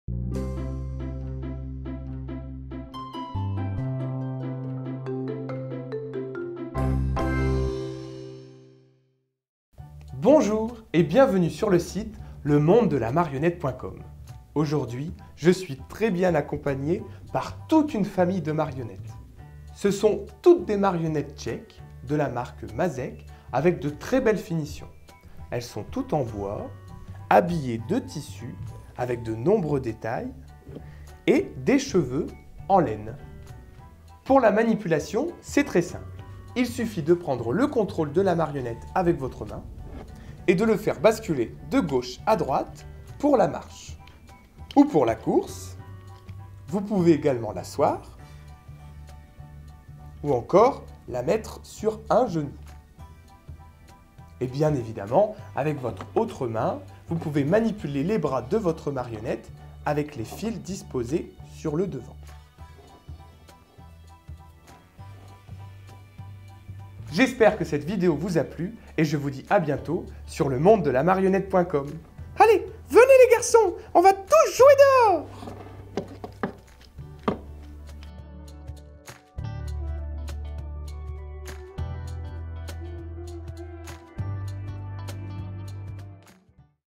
Bonjour et bienvenue sur le site lemondedelaMarionnette.com. Aujourd'hui, je suis très bien accompagné par toute une famille de marionnettes. Ce sont toutes des marionnettes tchèques de la marque Mazek avec de très belles finitions. Elles sont toutes en bois, habillées de tissu avec de nombreux détails et des cheveux en laine. Pour la manipulation, c'est très simple. Il suffit de prendre le contrôle de la marionnette avec votre main et de le faire basculer de gauche à droite pour la marche. Ou pour la course, vous pouvez également l'asseoir ou encore la mettre sur un genou. Et bien évidemment, avec votre autre main, vous pouvez manipuler les bras de votre marionnette avec les fils disposés sur le devant. J'espère que cette vidéo vous a plu et je vous dis à bientôt sur lemondedelaMarionnette.com. Allez, venez les garçons, on va tous jouer dehors!